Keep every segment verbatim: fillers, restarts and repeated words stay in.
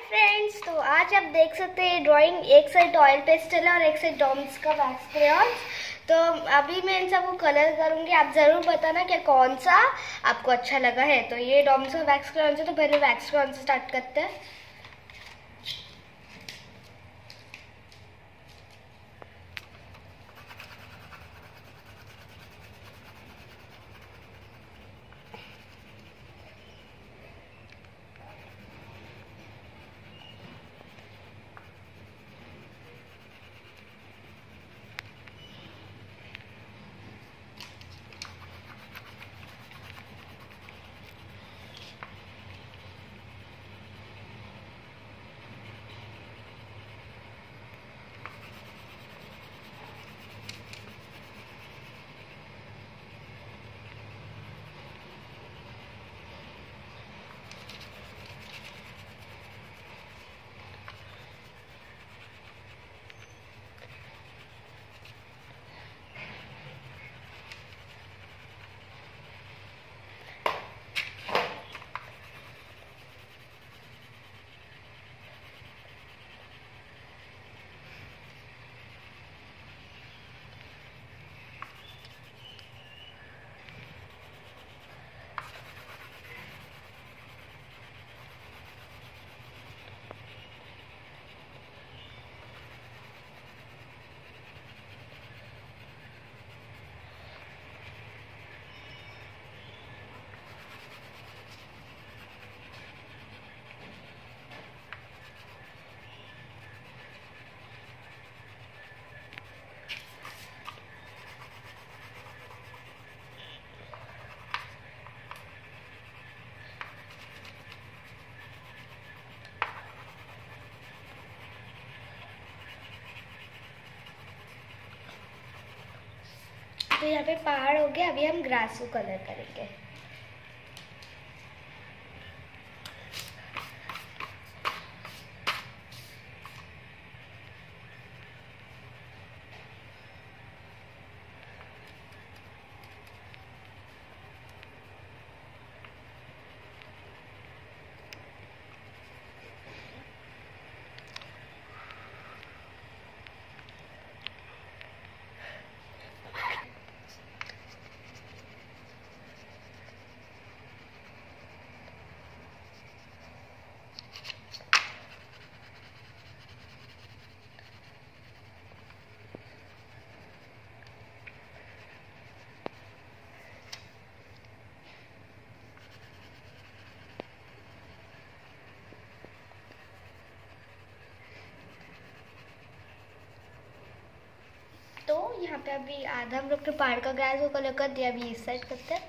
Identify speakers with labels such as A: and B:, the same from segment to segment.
A: Friends, तो आज आप देख सकते हैं ड्राइंग एक साइड ऑयल पेस्टल है और एक साइड डॉम्स का वैक्स क्रेयॉन्स। तो अभी मैं इन सबको कलर करूंगी। आप जरूर बताना कि कौन सा आपको अच्छा लगा है। तो ये डॉम्स का वैक्स क्रेयॉन्स है, तो पहले वैक्स क्रेयॉन से स्टार्ट करते हैं। तो यहाँ पे पहाड़ हो गया। अभी हम ग्रास को कलर करेंगे। तो यहाँ पे अभी आधा हम लोग ने पहाड़ का ग्रास को कलर कर दिया। अभी इस साइड करते हैं।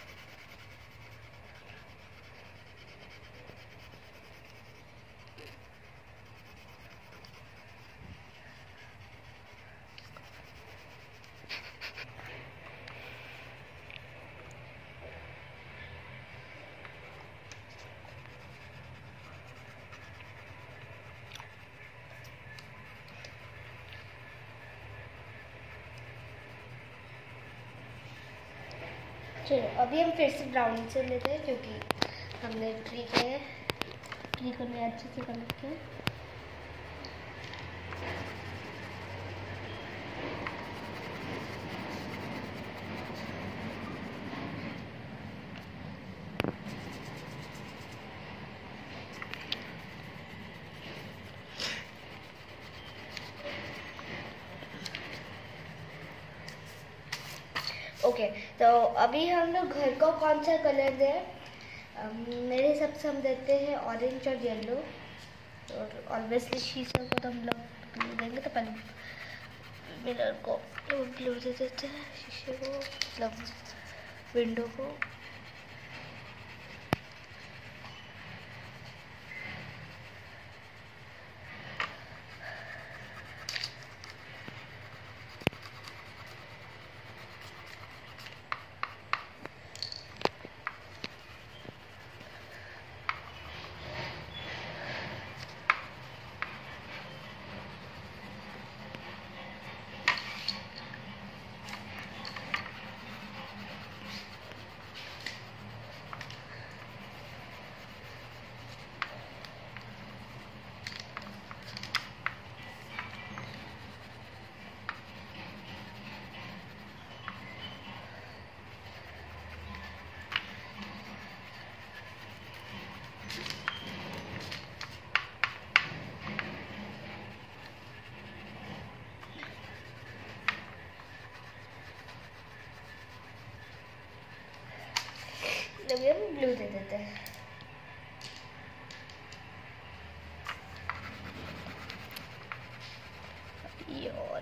A: चलो अभी हम फिर से ब्राउन से लेते हैं, क्योंकि हमने ट्री के ट्री को भी अच्छे से कलर किया। ओके okay, तो अभी हम लोग घर को कौन सा कलर दें? मेरे हिसाब से हम देते हैं ऑरेंज और येलो। और ऑब्वियसली शीशे को तो हम लोग ब्लू देंगे। तो पहले मिरर को ब्लू दे देते हैं, शीशे को मतलब विंडो को।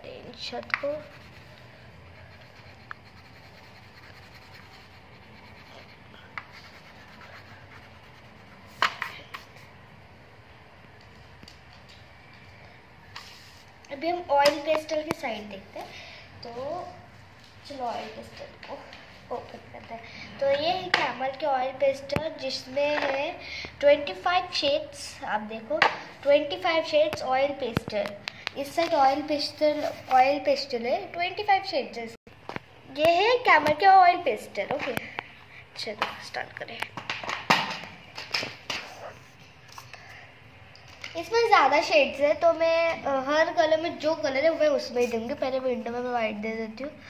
A: ऑरेंज छत को। अभी हम ऑयल पेस्टल की साइड देखते हैं। तो चलो ऑयल पेस्टल को ओपन करते हैं। तो ये है कैमल के ऑयल पेस्टल, जिसमें है पच्चीस शेड्स। आप देखो पच्चीस शेड्स ऑयल पेस्टल। इस side oil pastel oil pastel है, पच्चीस शेड्स। ये है कैमल के ऑयल पेस्टल। ओके चलो स्टार्ट करें। इसमें ज़्यादा शेड्स है, तो मैं अ, हर कलर में जो कलर है वो उसमें ही दूंगी। पहले विंडो में मैं वाइट दे देती हूँ।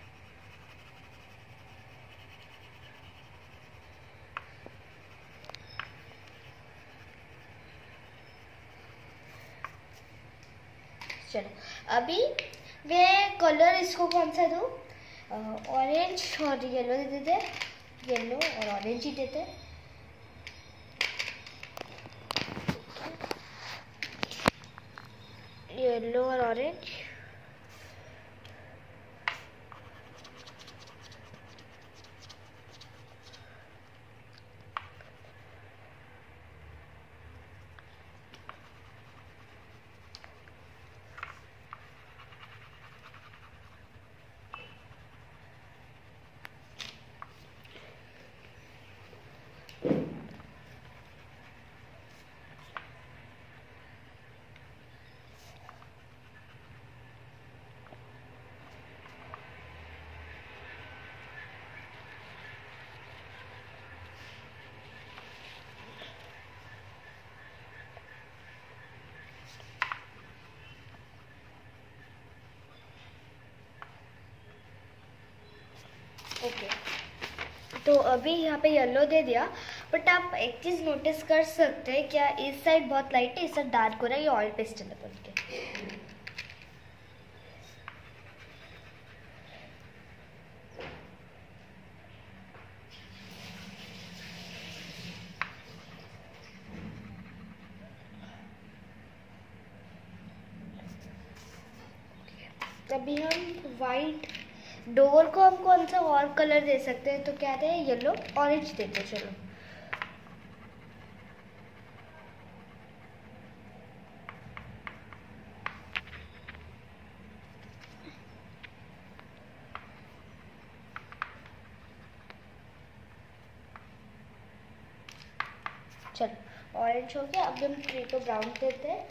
A: चलो अभी मैं कलर इसको कौन सा दूँ? ऑरेंज और येलो दे देते, येलो और ऑरेंज ही देते। येलो और ऑरेंज। ओके तो अभी यहाँ पे येलो दे दिया, बट आप एक चीज़ नोटिस कर सकते हैं क्या? इस साइड बहुत लाइट है, इस साइड डार्क हो रहा है। ये ऑयल पेस्टल है बोल के। अभी हम वाइट डोर को हम कौन सा और कलर दे सकते हैं? तो क्या दे? येलो ऑरेंज देते। चलो चलो ऑरेंज हो गया। अब हम ट्री को ब्राउन देते हैं।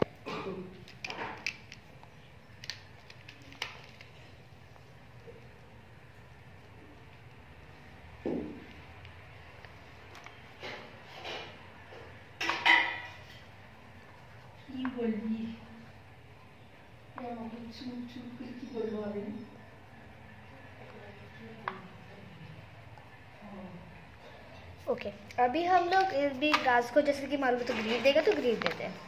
A: Okay okay. अभी हम लोग इस भी घास को जैसे कि मालूम तो ग्रीन देगा तो ग्रीन देते हैं।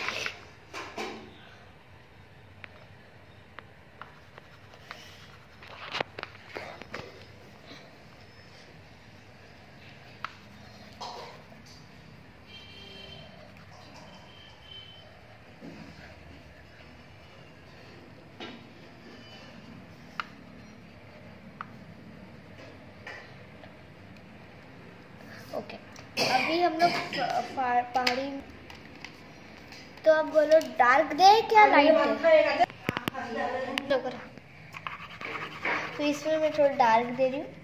A: Okay okay. अभी हम लोग पहाड़ी, तो अब बोलो डार्क दे क्या लाइट दे? तो इसमें मैं थोड़ा डार्क दे रही हूँ।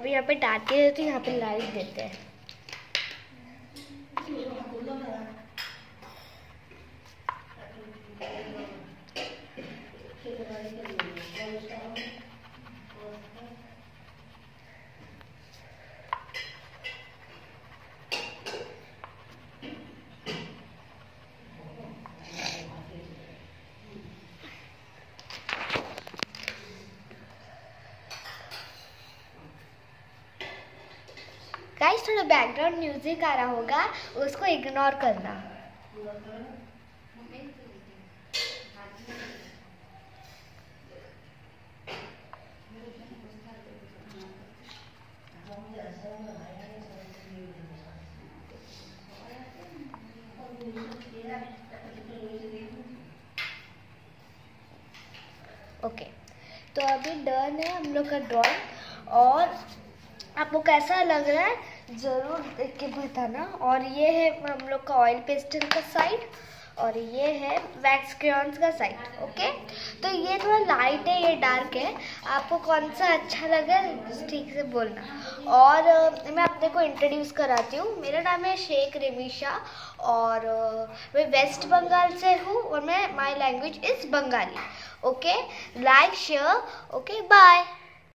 A: अभी यहाँ पे डालते हैं तो यहाँ पे लाइट देते हैं। गाइस थोड़ा बैकग्राउंड म्यूजिक आ रहा होगा, उसको इग्नोर करना। ओके, तो अभी डन है हम लोग का ड्राइंग, और आपको कैसा लग रहा है ज़रूर देख के बताना। और ये है हम लोग का ऑयल पेस्टल का साइड, और ये है वैक्स क्रेयॉन्स का साइड। ओके, तो ये थोड़ा लाइट है, ये डार्क है, आपको कौन सा अच्छा लगा ठीक से बोलना। और uh, मैं अपने को इंट्रोड्यूस कराती हूँ। मेरा नाम है शेख रेमिशा, और uh, मैं वेस्ट बंगाल से हूँ, और मैं my language is Bengali. Okay, like share. Okay, bye.